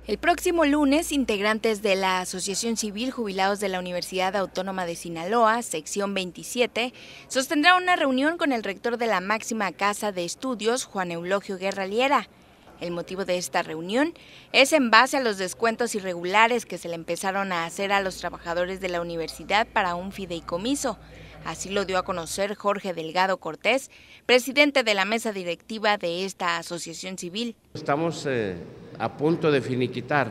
El próximo lunes, integrantes de la Asociación Civil Jubilados de la Universidad Autónoma de Sinaloa, sección 27, sostendrá una reunión con el rector de la máxima casa de estudios, Juan Eulogio Guerra Liera. El motivo de esta reunión es en base a los descuentos irregulares que se le empezaron a hacer a los trabajadores de la universidad para un fideicomiso. Así lo dio a conocer Jorge Delgado Cortés, presidente de la mesa directiva de esta asociación civil. Estamos a punto de finiquitar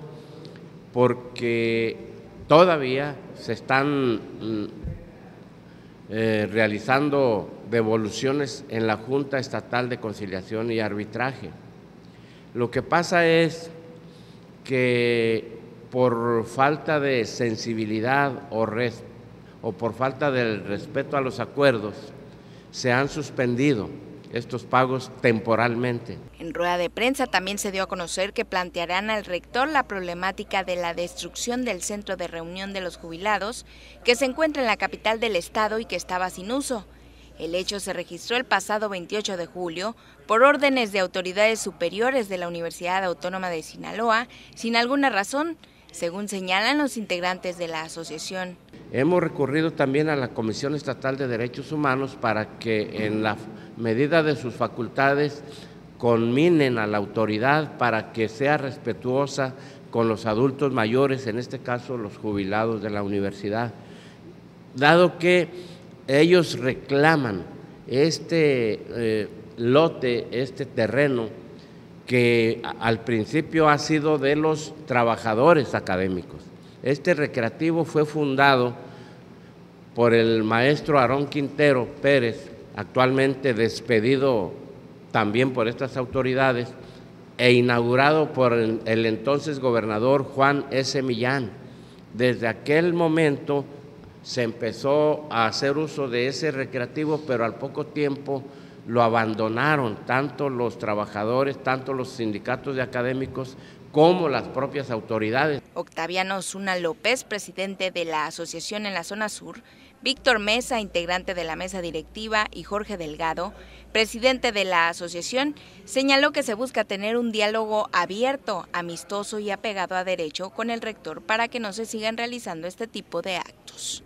porque todavía se están realizando devoluciones en la Junta Estatal de Conciliación y Arbitraje. Lo que pasa es que por falta de sensibilidad o por falta del respeto a los acuerdos, se han suspendido estos pagos temporalmente. En rueda de prensa también se dio a conocer que plantearán al rector la problemática de la destrucción del centro de reunión de los jubilados, que se encuentra en la capital del estado y que estaba sin uso. El hecho se registró el pasado 28 de julio por órdenes de autoridades superiores de la Universidad Autónoma de Sinaloa, sin alguna razón, según señalan los integrantes de la asociación. Hemos recurrido también a la Comisión Estatal de Derechos Humanos para que en la medida de sus facultades conminen a la autoridad para que sea respetuosa con los adultos mayores, en este caso los jubilados de la universidad. Dado que ellos reclaman este lote, este terreno, que al principio ha sido de los trabajadores académicos. Este recreativo fue fundado por el maestro Aarón Quintero Pérez, actualmente despedido también por estas autoridades, e inaugurado por el entonces gobernador Juan S. Millán. Desde aquel momento se empezó a hacer uso de ese recreativo, pero al poco tiempo lo abandonaron tanto los trabajadores, tanto los sindicatos de académicos, como las propias autoridades. Octaviano Osuna López, presidente de la asociación en la zona sur, Víctor Mesa, integrante de la mesa directiva, y Jorge Delgado, presidente de la asociación, señaló que se busca tener un diálogo abierto, amistoso y apegado a derecho con el rector para que no se sigan realizando este tipo de actos.